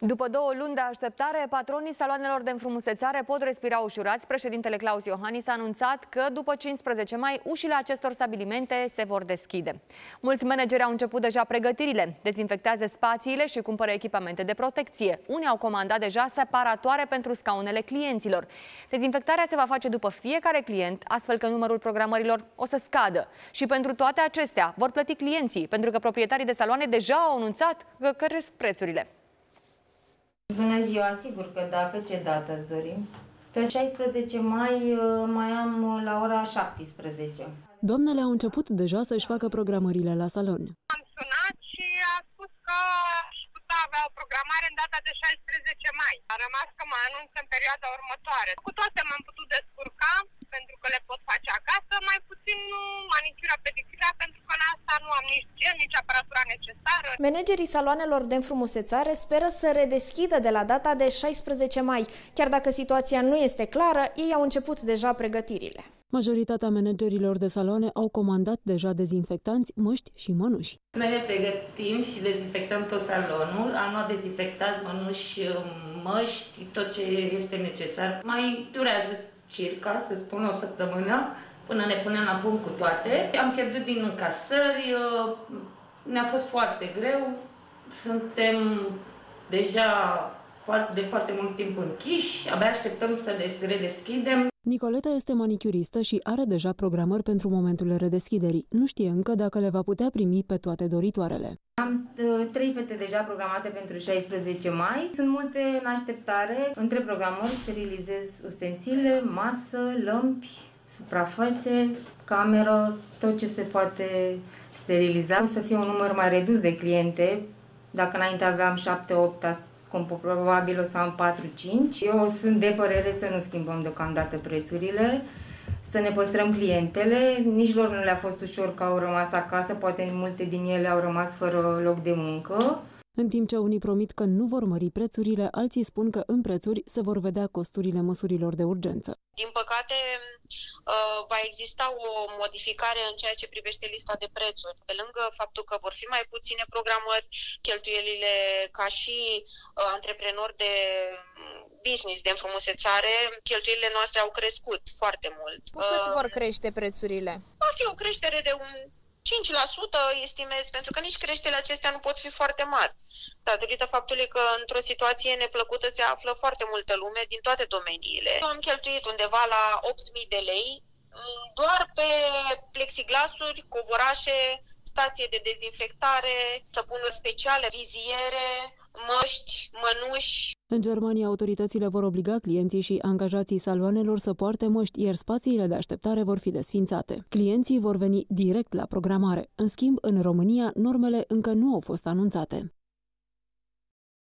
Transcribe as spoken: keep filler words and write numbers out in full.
După două luni de așteptare, patronii saloanelor de înfrumusețare pot respira ușurați. Președintele Claus Iohannis a anunțat că după cincisprezece mai ușile acestor stabilimente se vor deschide. Mulți manageri au început deja pregătirile, dezinfectează spațiile și cumpără echipamente de protecție. Unii au comandat deja separatoare pentru scaunele clienților. Dezinfectarea se va face după fiecare client, astfel că numărul programărilor o să scadă. Și pentru toate acestea vor plăti clienții, pentru că proprietarii de saloane deja au anunțat că cresc prețurile. Bună ziua, sigur că da, pe ce dată îți dorim? Pe șaisprezece mai mai am la ora șaptesprezece. Doamnele au început deja să-și facă programările la salon. Am sunat și a spus că aș putea avea o programare în data de șaisprezece mai. A rămas că mă anunț în perioada următoare. Cu toate m-am putut descurca, pentru că le pot face acasă, mai puțin manicura, pedicura, pentru că la asta nu am nici gel, nici aparatura necesară. Managerii saloanelor de înfrumusețare speră să redeschidă de la data de șaisprezece mai. Chiar dacă situația nu este clară, ei au început deja pregătirile. Majoritatea managerilor de saloane au comandat deja dezinfectanți, măști și mănuși. Noi ne pregătim și dezinfectăm tot salonul. Am luat dezinfectați, mănuși, măști, tot ce este necesar. Mai durează circa, să spun, o săptămână, până ne punem la punct cu toate. Am pierdut din încasări, ne-a fost foarte greu, suntem deja de foarte mult timp închiși, abia așteptăm să redeschidem. Nicoleta este manicuristă și are deja programări pentru momentul redeschiderii. Nu știe încă dacă le va putea primi pe toate doritoarele. Am uh, trei fete deja programate pentru șaisprezece mai. Sunt multe în așteptare. Între programări sterilizez ustensile, masă, lămpi, suprafețe, cameră, tot ce se poate steriliza. O să fie un număr mai redus de cliente. Dacă înainte aveam șapte opt, probabil o să am patru cinci. Eu sunt de părere să nu schimbăm deocamdată prețurile, să ne păstrăm clientele. Nici lor nu le-a fost ușor că au rămas acasă, poate multe din ele au rămas fără loc de muncă. În timp ce unii promit că nu vor mări prețurile, alții spun că în prețuri se vor vedea costurile măsurilor de urgență. Din păcate, va exista o modificare în ceea ce privește lista de prețuri. Pe lângă faptul că vor fi mai puține programări, cheltuielile ca și antreprenori de business, de înfrumusețare, cheltuielile noastre au crescut foarte mult. Cu cât vor crește prețurile? Va fi o creștere de un cinci la sută estimez, pentru că nici creșterile acestea nu pot fi foarte mari, datorită faptului că într-o situație neplăcută se află foarte multă lume din toate domeniile. Eu am cheltuit undeva la opt mii de lei doar pe plexiglasuri, covorașe, stație de dezinfectare, săpunuri speciale, viziere, măști, mănuși. În Germania, autoritățile vor obliga clienții și angajații saloanelor să poarte măști, iar spațiile de așteptare vor fi desfințate. Clienții vor veni direct la programare. În schimb, în România, normele încă nu au fost anunțate.